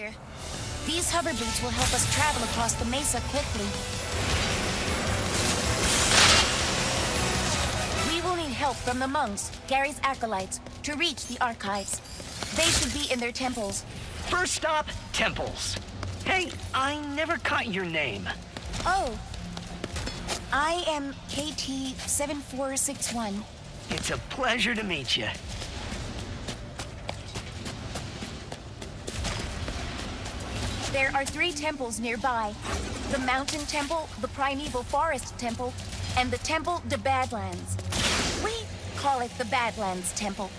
here. These hover boots will help us travel across the mesa quickly. We will need help from the monks, Gary's acolytes, to reach the archives. They should be in their temples. First stop, temples. Hey, I never caught your name. Oh. I am KT-7461. It's a pleasure to meet you. There are 3 temples nearby. The Mountain Temple, the Primeval Forest Temple, and the Temple de Badlands. We call it the Badlands Temple.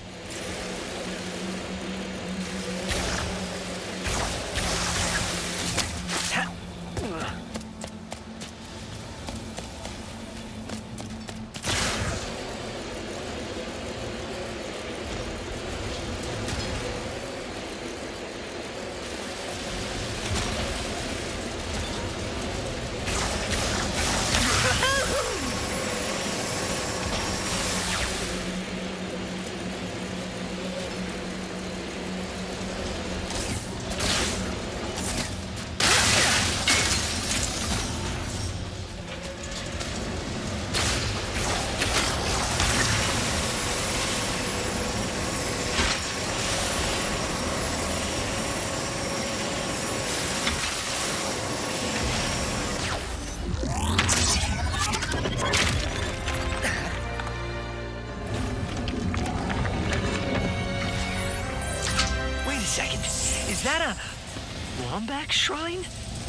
Is that a Lombax shrine?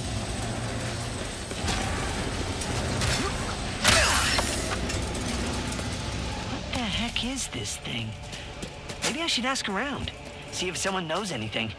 What the heck is this thing? Maybe I should ask around, see if someone knows anything.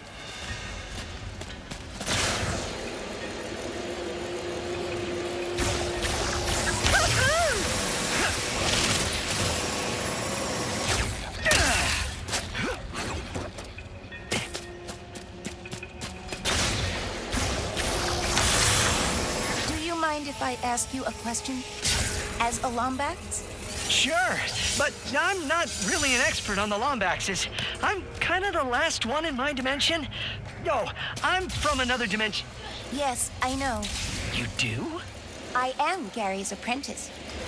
If I ask you a question as a Lombax? Sure, but I'm not really an expert on the Lombaxes. I'm kind of the last one in my dimension. No, I'm from another dimension. Yes, I know. You do? I am Gary's apprentice.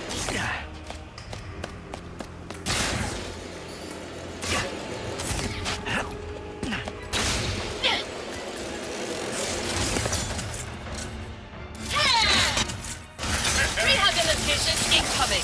Incoming!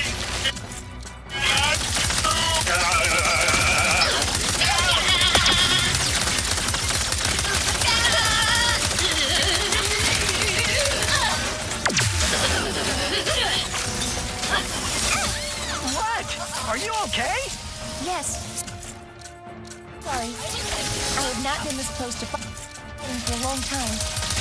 What? Are you okay? Yes. Sorry. I have not been this close to fighting for a long time.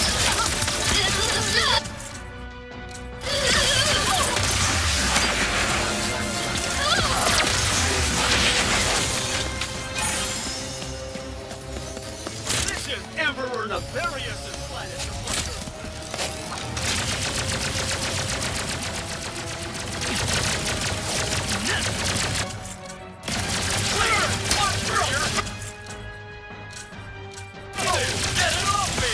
Emperor Nefarious' planet. Clear! Watch clear! Get it off me!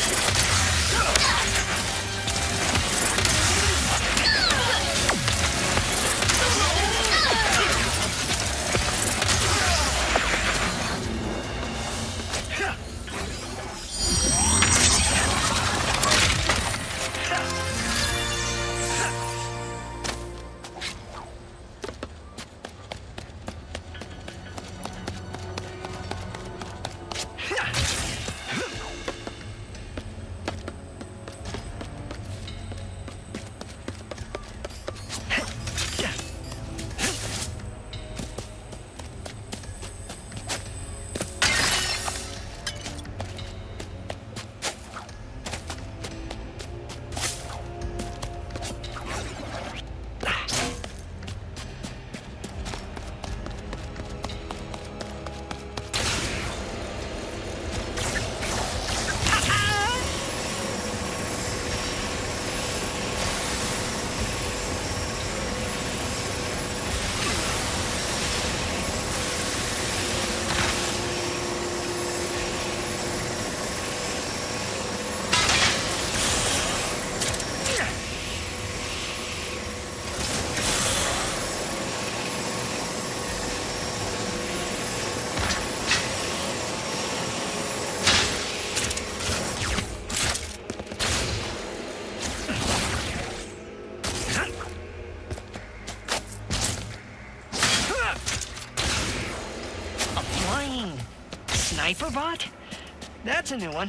Hyperbot? That's a new one.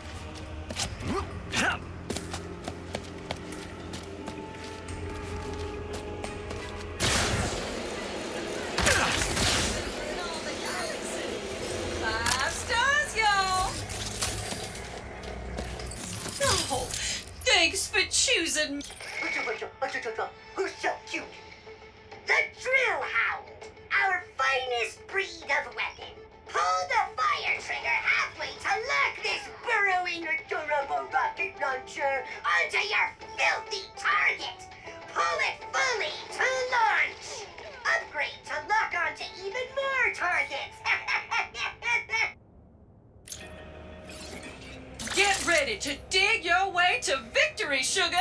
Oh, thanks for choosing. Who's so cute? The drill hound, our finest breed of weapon. Pull the fire trigger halfway to lock this burrowing, adorable rocket launcher onto your filthy target. Pull it fully to launch. Upgrade to lock onto even more targets. Get ready to dig your way to victory, sugar.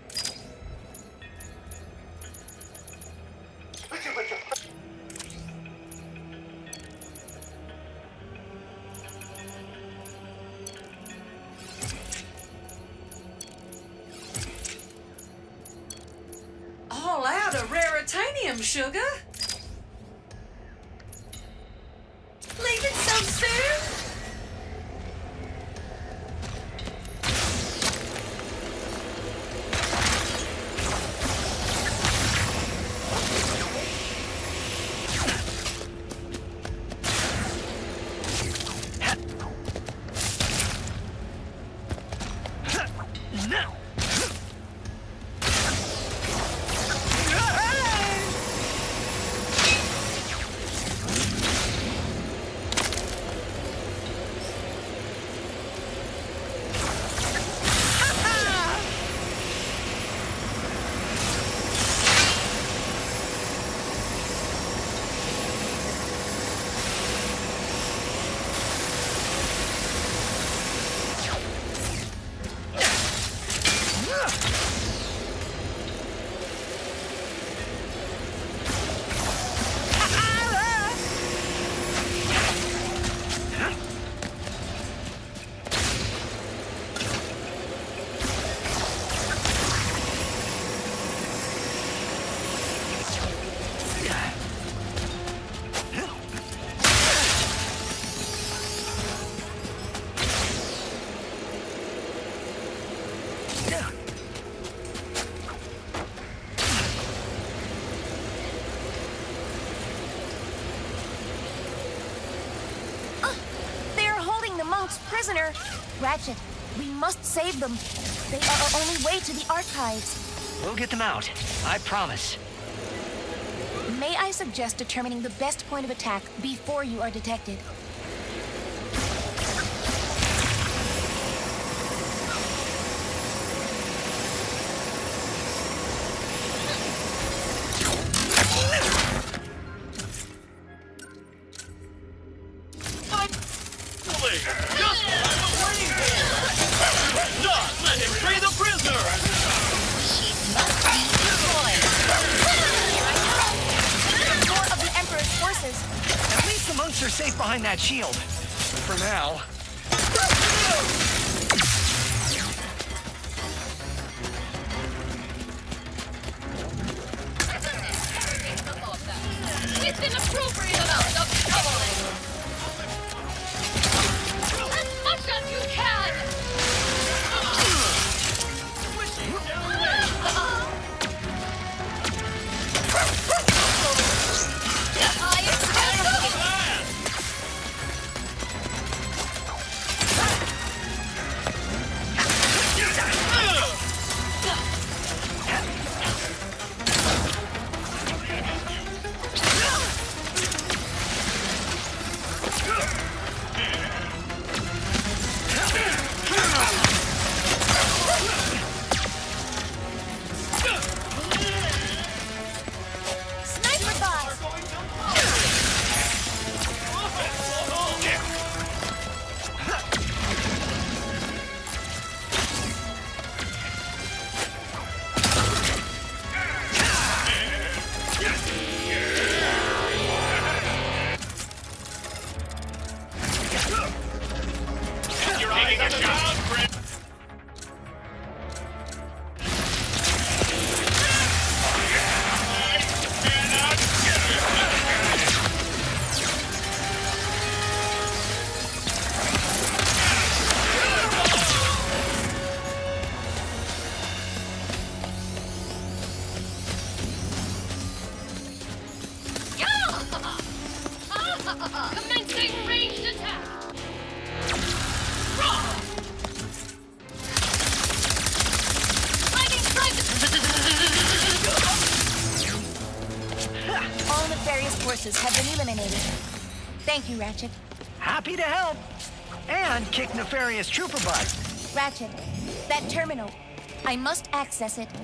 All out of raritanium, sugar. Leaving so soon? Prisoner. Ratchet, we must save them. They are our only way to the archives. We'll get them out. I promise. May I suggest determining the best point of attack before you are detected? Are safe behind that shield. For now. It's an appropriate amount of troubling. As much as you can. forces have been eliminated. Thank you, Ratchet. Happy to help. And kick nefarious trooper butt. Ratchet, that terminal. I must access it.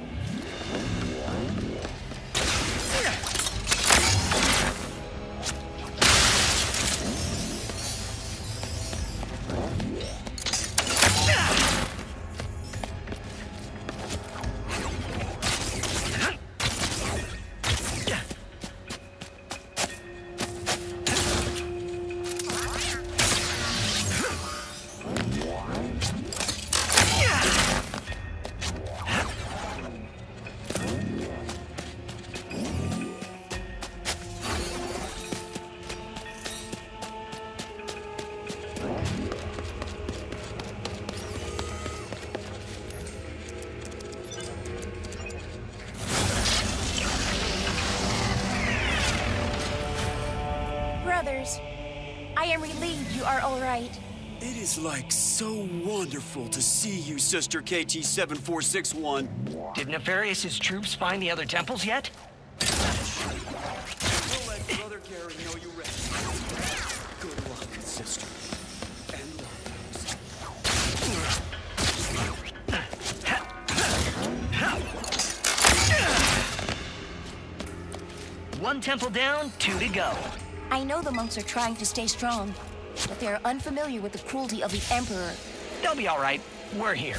Brothers, I am relieved you are all right. It is like so wonderful to see you, Sister KT-7461. Did Nefarious's troops find the other temples yet? We'll let Brother Gary know you're ready. Good luck, sister. And brothers. One temple down, 2 to go. I know the monks are trying to stay strong, but they are unfamiliar with the cruelty of the Emperor. They'll be all right. We're here.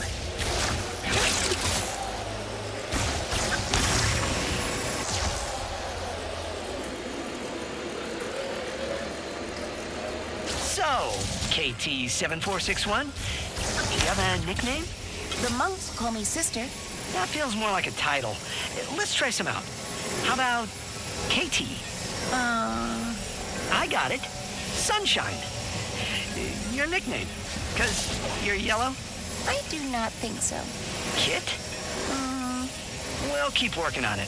So, KT-7461, do you have a nickname? The monks call me sister. That feels more like a title. Let's try some out. How about KT? I got it. Sunshine. Your nickname. 'Cause you're yellow? I do not think so. Kit? We'll keep working on it.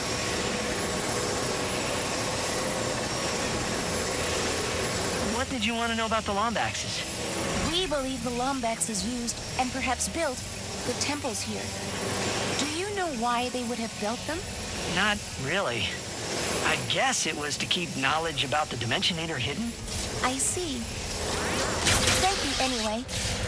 What did you want to know about the Lombaxes? We believe the Lombaxes used, and perhaps built, the temples here. Do you know why they would have built them? Not really. I guess it was to keep knowledge about the Dimensionator hidden. I see. Thank you anyway.